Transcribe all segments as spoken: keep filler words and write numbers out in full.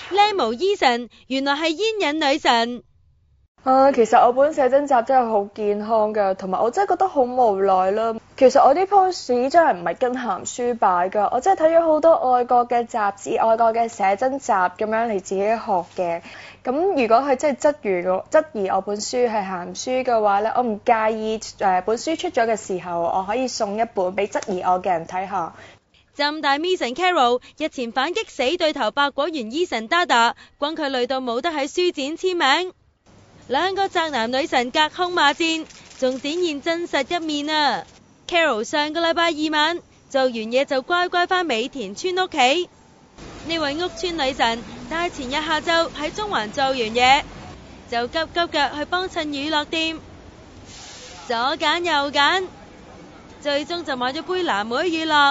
靚模 Eason 原來係煙癮女神。 啊，其實我本寫真集真係好健康㗎，同埋我真係覺得好無奈啦。其實我啲 post 真係唔係跟鹹書擺㗎，我真係睇咗好多外國嘅雜誌、外國嘅寫真集咁樣嚟自己學嘅。咁如果佢真係質疑我質疑我本書係鹹書嘅話咧，我唔介意誒、呃、本書出咗嘅時候，我可以送一本俾質疑我嘅人睇下。 浸大 Mason Carroll 日前反擊死對頭百果園 Eason Dada， 轟佢累到冇得喺書展簽名。兩個宅男女神隔空罵戰，仲展現真實一面啊！ Carroll 上個禮拜二晚做完嘢就乖乖返美田村屋企。呢位屋村女神，但係前日下晝喺中環做完嘢，就急急腳去幫襯乳酪店，左揀右揀，最終就買咗杯藍莓乳酪。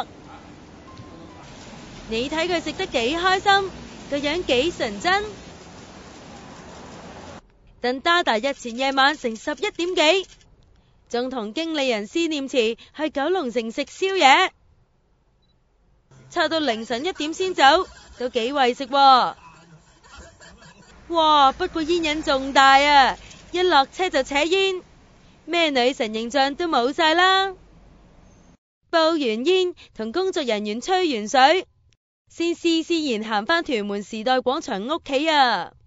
你睇佢食得幾開心，個樣幾純真。但 Dada 日前夜晚成十一點幾，仲同經理人施念慈去九龍城食宵夜，湊到凌晨一點先走，都幾為食喎。哇！不過煙癮仲大啊，一落車就扯煙，咩女神形象都冇晒啦。報完煙，同工作人員吹完水，先施施然行返屯門時代廣場屋企啊。